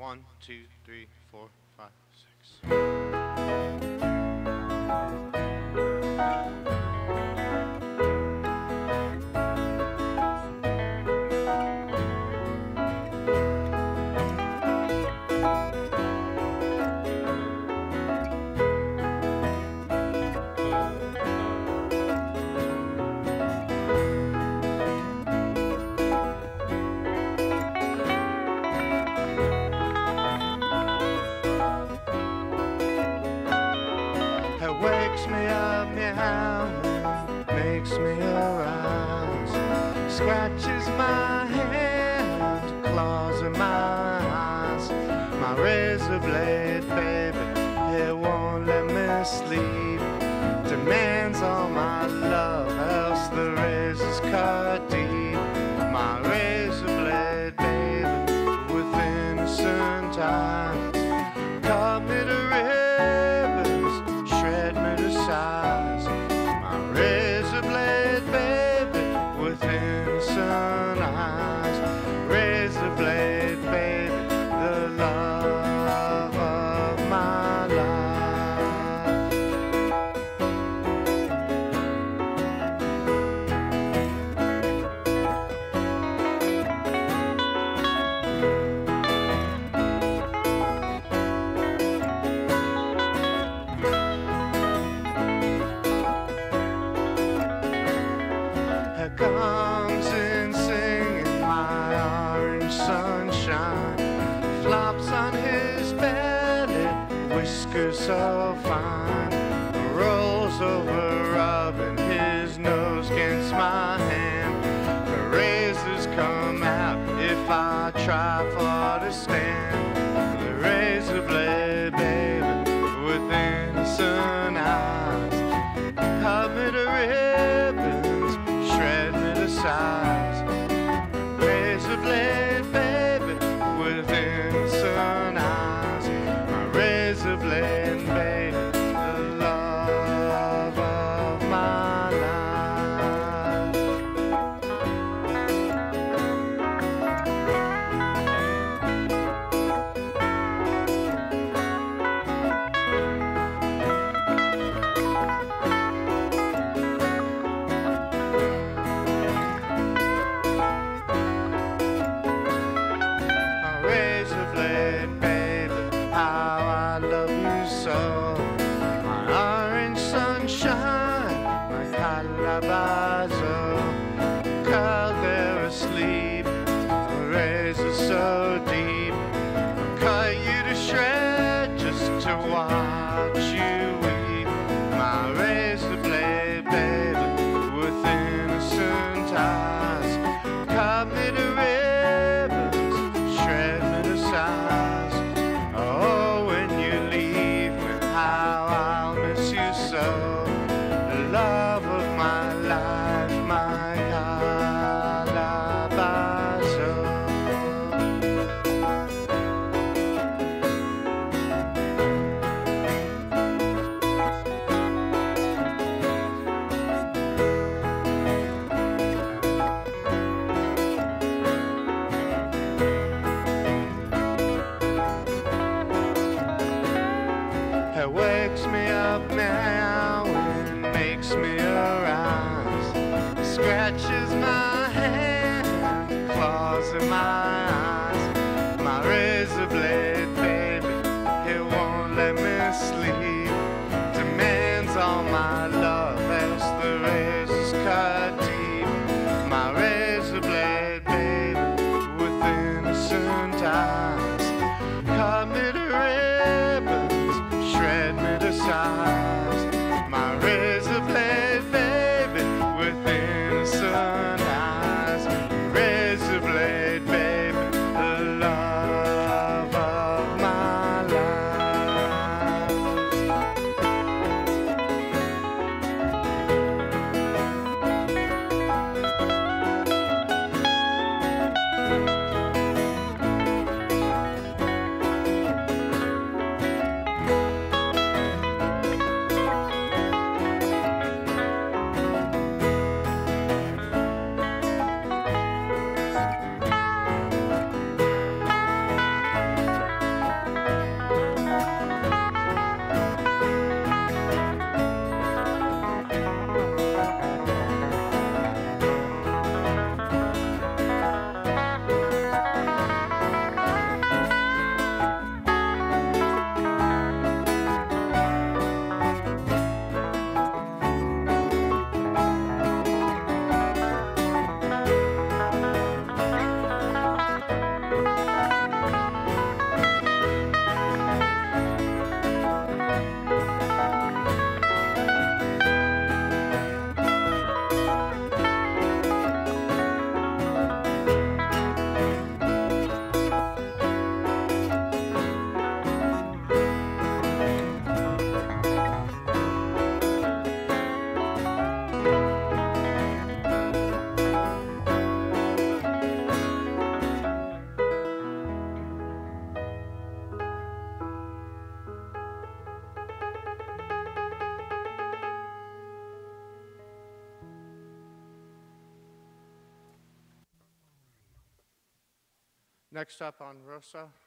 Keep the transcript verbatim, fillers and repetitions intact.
One, two, three, four, five, six. Wakes me up meowing, makes me arouse, scratches my hand, claws in my eyes. My razor blade, baby, it won't let me sleep. Demands all my love, else the razor's cut deep. My razor blade, baby, with innocent eyes, cut me to ribbons, shred me to size. My razor blade, baby, with innocent eyes. Razor blade, baby, the love of my life. Comes in singing my orange sunshine, flops on his belly, whiskers so fine, rolls over rubbing his nose against my hand. The razors come out if I try for to stand. The razor blade, baby, with innocent eyes, cut me to ribbons, shred me to size. Razor blade, baby, with innocent eyes. My razor blade, baby, the love of my life. So my orange sunshine, my calabazo, curled there asleep, a razor so deep, I'll cut you to shred just to watch you weep. My razor blade, baby, with innocent eyes, cut me to ribbons, shred me to size. Oh, when you leave, how I'll miss you so. The love of my life, my calabazo. It wakes me up now and makes me arouse, scratches my hand, claws in my eyes. My razor blade, baby, it won't let me sleep. Demands all my love, else the razor's cut deep. My razor blade, baby, with innocent eyes, cut me to ribbons, shred me to size. My razor blade, baby, with innocent eyes. Razor blade, baby, the love of my life. Next up on Rosa,